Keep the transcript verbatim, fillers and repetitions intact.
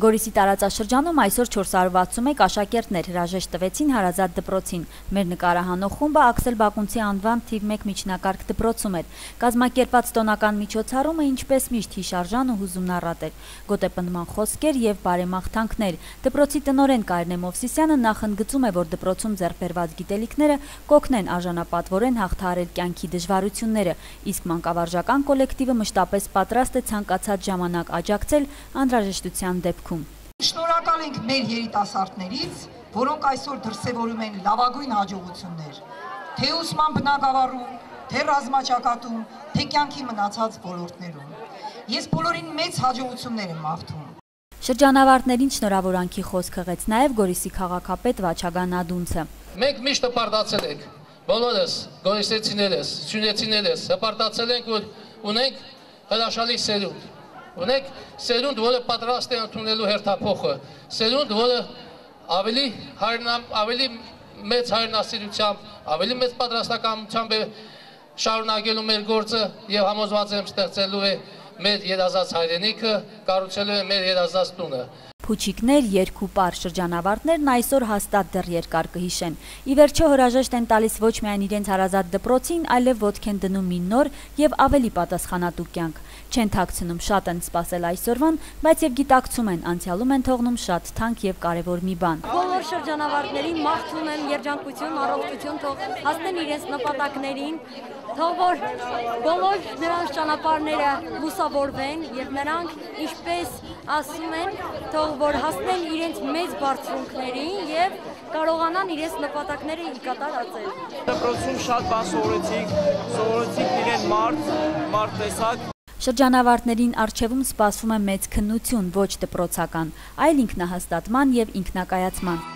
Գորիսի տարածաշրջանում այսօր չորսարով վաթսունմեկ աշակերտներ հրաժեշտ տվեցին հարազատ դպրոցին։ Մեր նկարահանող խումբը Աքսել Բակունցի անվան թիվ մեկ միջնակարգ դպրոցում էր։ Կազմակերպված տոնական միջոցառումը ինչպես միշտ հիշարժան ու հուզումնառատ էր։ Գոտեպնդման խոսքեր եւ բարեմաղթանքներ։ Դպրոցի տնօրեն Կարինե Մովսիսյանը նախընկծում է, որ դպրոցում ձեռք բերված գիտելիքները կօգնեն արժանապատվորեն հաղթահարել կյանքի դժվարությունները, իսկ մանկավարժական կոլեկտիվը մշտապես պատրաստ է ցանկացած ժամանակ աջակցել անհրաժեշտության դեպքում։ Շնորհակալ ենք մեր երիտասարդներից, որոնք այսօր դրսևորում են լավագույն հաջողություններ, թե ուսման բնագավառում, թե ռազմաճակատում, թե կյանքի մնացած ոլորտներում։ Ես բոլորին մեծ հաջողություններ եմ մաղթում։ Շրջանավարտներին շնորհավորանքի խոսք հղեց նաև Գորիսի քաղաքապետ Վաչագան Ադունցը։ Մենք միշտ հպարտացել ենք, բոլորս, գորիսեցիներս, սյունեցիներս, հպարտացել ենք, որ ունենք հրաշալի սերունդ։ Ունենք սերունդ, որը պատրաստ է ընդունելու հերթափոխը, սերունդ, որը ավելի, ավելի մեծ հայրենասիրությամբ, ավելի մեծ պատրաստակամությամբ է շարունակելու մեր գործը և համոզված եմ ստեղծելու է մեր երազած հայրենիքը, կառուցելու է մեր երազած տունը։ Փուչիկներ, երգ ու պար շրջանավարտներն այսօր հաստատ դեռ երկար կհիշեն։ Ի վերջո հրաժեշտ են տալիս ոչ միայն իրենց հարազատ դպրոցին, այլև ոտք են դնում մի նոր եւ ավելի պատասխանատու կյանք։ Չեն թաքցնում, շատ են սպասել այսօրվան, բայց եւ գիտակցում են, անցյալում են թողնում շատ թանկ եւ կարեւոր մի բան։ Բոլոր շրջանավարտներին մաղթում եմ երջանկություն, առողջություն, թող հասնեն իրենց նպատակներին, թող որ բոլոր նրանց ճանապարհները լուսավորվեն եւ նրանք, ինչպես ասում են, թող որ հասնեն իրենց մեծ բարձրունքներին եւ կարողանան իրենց նպատակները ի կատար ածել։ Դպրոցում շատ բան սովորեցիք, սովորեցիք իրեն մարդ, մարդ տեսակ։ Շրջանավարտներին առջևում սպասվում է մեծ քննություն, ոչ դպրոցական, այլ ինքնահաստատման եւ ինքնակայացման։